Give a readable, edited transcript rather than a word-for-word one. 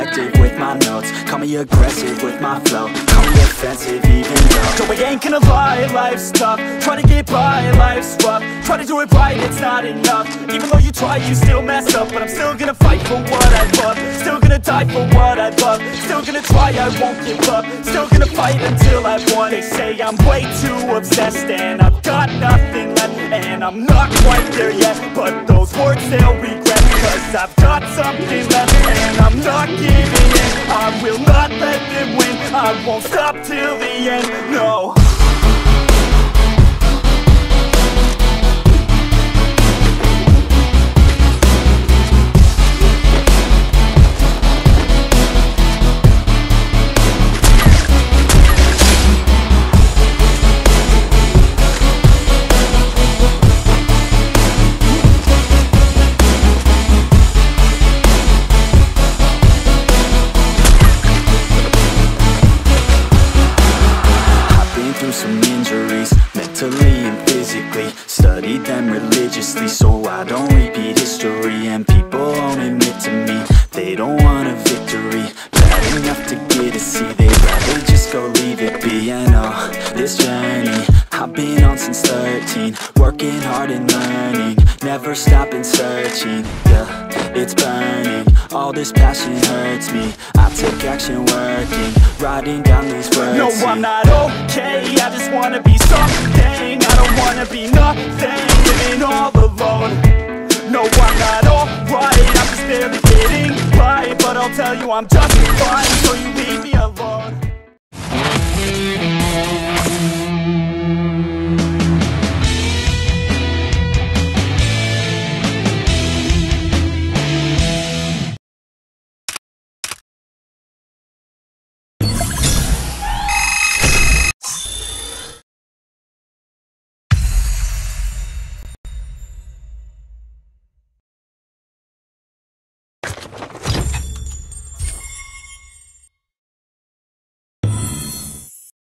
selective with my notes. Call me aggressive with my flow. Call me offensive even though so I ain't gonna lie, life's tough. Try to get by, life's rough. Try to do it right, it's not enough. Even though you try, you still mess up. But I'm still gonna fight for what I love. Still gonna die for what I love. Still gonna try, I won't give up. Still gonna fight until I've won. They say I'm way too obsessed and I've got nothing left, and I'm not quite there yet, but those words they'll regret, cause I've got something left and I'm not giving in. I will not let them win. I won't stop till the end, no. Some injuries, mentally and physically. Studied them religiously so I don't repeat history. And people won't admit to me they don't want a victory. Bad enough to get a C, they'd rather just go leave it be. And oh, this journey I've been on since 13. Working hard and learning, never stopping searching. Yeah, it's burning, all this passion hurts me. I take action working, writing down these words. No, I'm not okay, I just wanna be something. I don't wanna be nothing, living all alone. No, I'm not alright, I'm just barely getting by. But I'll tell you I'm just fine, so you leave me alone.